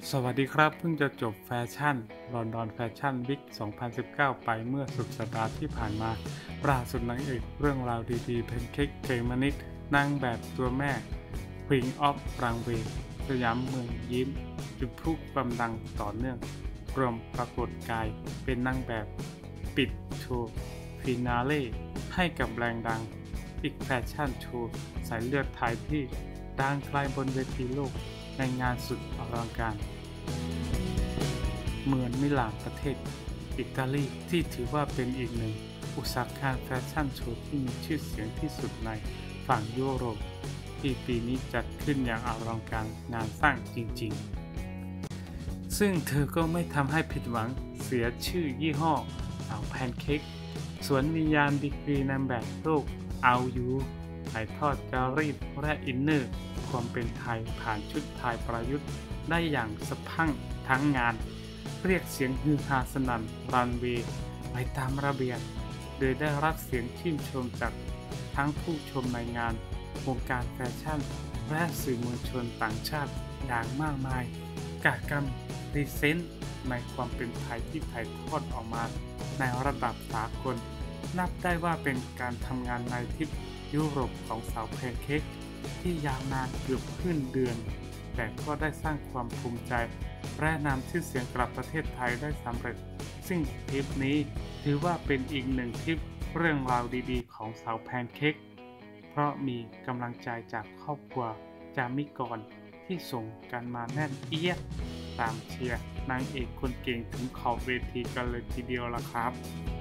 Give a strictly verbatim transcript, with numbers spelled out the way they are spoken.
สวัสดีครับเพิ่งจะจบแฟชั่นลอนดอนแฟชั่นวิกสองพันสิบเก้าไปเมื่อสุดสัปดาห์ที่ผ่านมาล่าสุดนางเอกเรื่องราวดีๆเพนเค้กเขมมะนิดนางแบบตัวแม่ Queen of Runway สยามเมืองยิ้มจุดพลุความดังต่อเนื่องรวมปรากฏกายเป็นนางแบบปิดโชว์ฟินาเล่ให้กับแรงดังอีกแฟชั่นโชว์สายเลือดไทยที่ดังไกลบนเวทีโลกในงานสุดอลังการเมืองมิลานประเทศอิตาลีที่ถือว่าเป็นอีกหนึ่งอุตสาหกรรมแฟชั่นโชว์ที่มีชื่อเสียงที่สุดในฝั่งยุโรปที่ปีนี้จัดขึ้นอย่างอลังการงานสร้างจริงๆซึ่งเธอก็ไม่ทำให้ผิดหวังเสียชื่อยี่ห้อสาวแพนเค้กสวนวิญญาณดีกรีนางแบบโลกเอาอยู่ถ่ายทอดจารีตและอินเนอร์ความเป็นไทยผ่านชุดไทยประยุกต์ได้อย่างสะพรั่งทั้งงานเรียกเสียงฮือฮาสนั่นรันเวย์ไปตามระเบียบโดยได้รับเสียงชื่นชมจากทั้งผู้ชมในงานวงการแฟชั่นและสื่อมวลชนต่างชาติอย่างมากมายกะกรรมรีเซนต์ในความเป็นไทยที่ถ่ายทอดออกมาในระดับสากลนับได้ว่าเป็นการทำงานในทิศยุโรปของสาวแพนเค้กที่ยาวนานเกือบครึ่งเดือนแต่ก็ได้สร้างความภูมิใจและนำชื่อเสียงกลับประเทศไทยได้สำเร็จซึ่งทริปนี้ถือว่าเป็นอีกหนึ่งทริปเรื่องราวดีๆของสาวแพนเค้กเพราะมีกำลังใจจากครอบครัวจามิกรที่ส่งกันมาแน่นเอียดตามเชียร์นางเอกคนเก่งถึงขอบเวทีกันเลยทีเดียวล่ะครับ